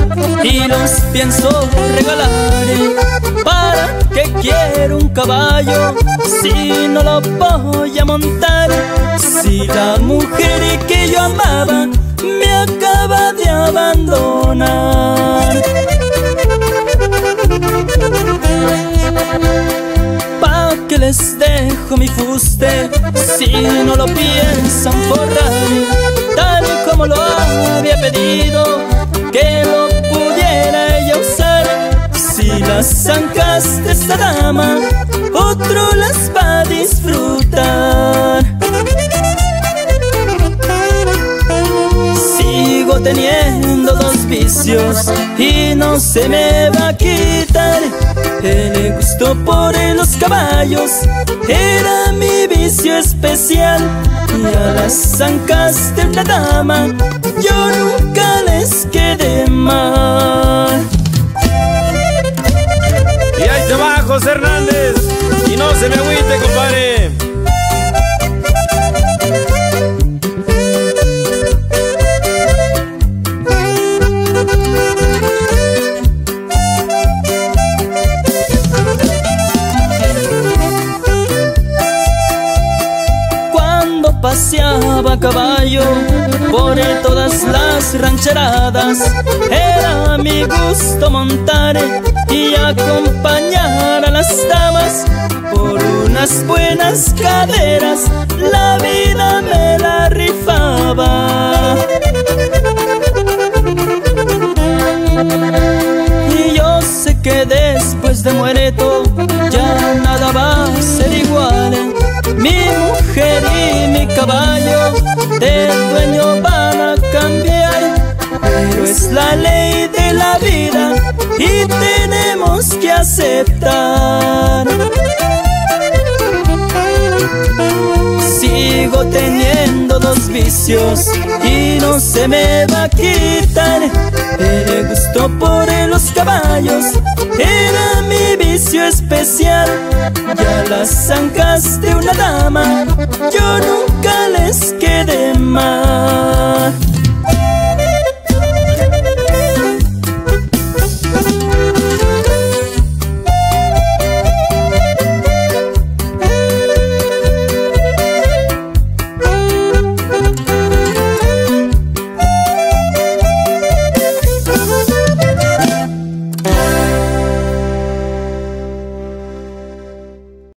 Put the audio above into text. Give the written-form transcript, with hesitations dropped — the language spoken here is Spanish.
y los pienso regalar. ¿Para qué quiero un caballo si no lo voy a montar? Si la mujer que yo amaba me acaba de abandonar. ¿Pa' qué les dejo mi fuste si no lo piensan forrar? Tal como lo había pedido, que lo pudiera ella usar. Si las zancas de esta dama, otro las va a disfrutar. Sigo teniendo dos vicios y no se me va a quitar. El gusto por los caballos era mi vicio especial, y a las zancas de una dama yo nunca les quedé mal. Y ahí te va José Hernández, y no se me agüite, compadre. Paseaba a caballo por todas las rancheradas, era mi gusto montar y acompañar a las damas. Por unas buenas caderas la vida me la rifaba. Y yo sé que después de muerto ya nada va a ser igual. Mi mujer y mi caballo de dueño van a cambiar, pero es la ley de la vida y tenemos que aceptar. Sigo teniendo dos vicios y no se me va a quitar. El gusto por los caballos era mi vicio especial, y a las zancas de una dama yo nunca les quedé mal.